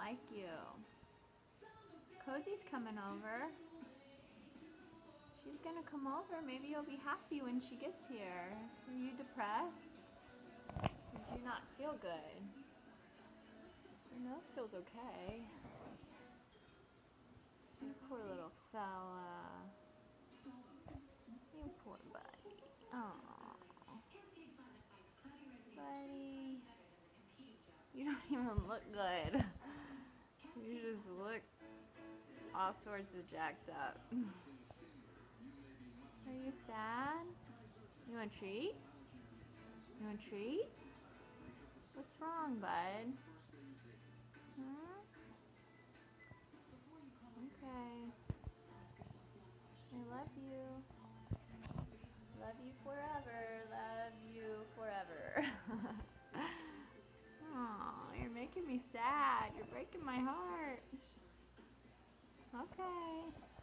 like you. Cozy's coming over. She's gonna come over. Maybe you'll be happy when she gets here. Are you depressed? Did you not feel good? Your nose feels okay. You poor little fella. You poor buddy. Oh, buddy. You don't even look good. You just look all sorts of jacked up. Are you sad? You want a treat? You want a treat? What's wrong, bud? Hmm? Okay. I love you. Love you forever. Love you forever. Aw, you're making me sad. You're breaking my heart. Okay.